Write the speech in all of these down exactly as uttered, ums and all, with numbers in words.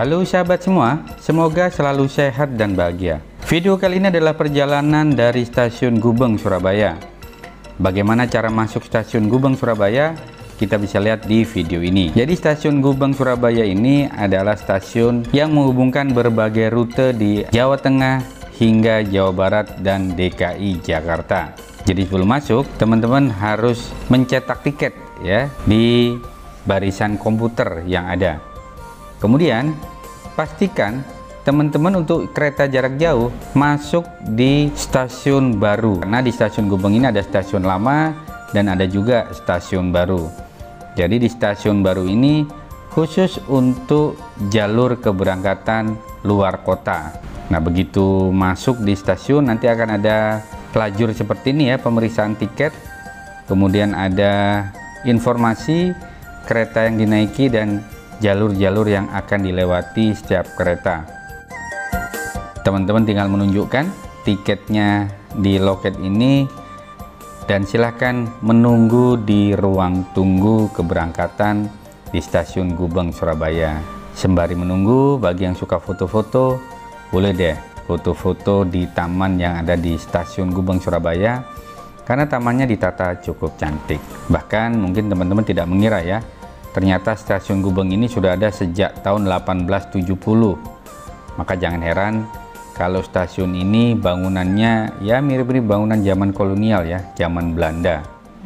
Halo sahabat semua, semoga selalu sehat dan bahagia. Video kali ini adalah perjalanan dari Stasiun Gubeng, Surabaya. Bagaimana cara masuk Stasiun Gubeng, Surabaya? Kita bisa lihat di video ini. Jadi Stasiun Gubeng, Surabaya ini adalah stasiun yang menghubungkan berbagai rute di Jawa Tengah hingga Jawa Barat dan D K I Jakarta. Jadi sebelum masuk, teman-teman harus mencetak tiket ya di barisan komputer yang ada. Kemudian pastikan teman-teman untuk kereta jarak jauh masuk di stasiun baru, karena di Stasiun Gubeng ini ada stasiun lama dan ada juga stasiun baru. Jadi di stasiun baru ini khusus untuk jalur keberangkatan luar kota. Nah, begitu masuk di stasiun nanti akan ada lajur seperti ini ya, pemeriksaan tiket, kemudian ada informasi kereta yang dinaiki dan jalur-jalur yang akan dilewati setiap kereta. Teman-teman tinggal menunjukkan tiketnya di loket ini dan silahkan menunggu di ruang tunggu keberangkatan di Stasiun Gubeng, Surabaya. Sembari menunggu, bagi yang suka foto-foto, boleh deh foto-foto di taman yang ada di Stasiun Gubeng, Surabaya, karena tamannya ditata cukup cantik. Bahkan mungkin teman-teman tidak mengira ya, ternyata Stasiun Gubeng ini sudah ada sejak tahun delapan belas tujuh puluh. Maka jangan heran kalau stasiun ini bangunannya ya mirip-mirip bangunan zaman kolonial ya, zaman Belanda.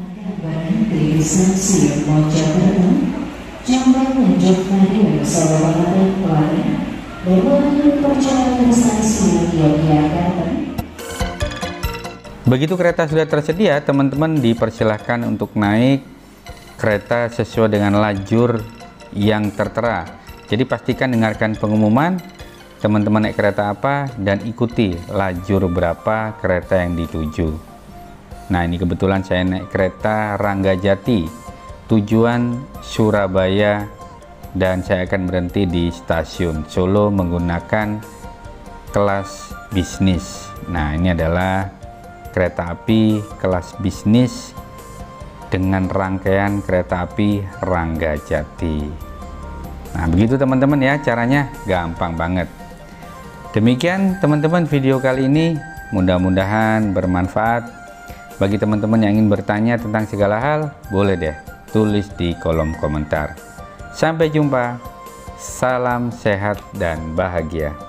Begitu kereta sudah tersedia, teman-teman dipersilahkan untuk naik kereta sesuai dengan lajur yang tertera. Jadi pastikan dengarkan pengumuman teman-teman naik kereta apa dan ikuti lajur berapa kereta yang dituju. Nah, ini kebetulan saya naik kereta Ranggajati tujuan Surabaya dan saya akan berhenti di stasiun Solo menggunakan kelas bisnis. Nah, ini adalah kereta api kelas bisnis dengan rangkaian kereta api Ranggajati. Nah, begitu teman-teman ya, caranya gampang banget. Demikian teman-teman video kali ini, mudah-mudahan bermanfaat. Bagi teman-teman yang ingin bertanya tentang segala hal, boleh deh tulis di kolom komentar. Sampai jumpa, salam sehat dan bahagia.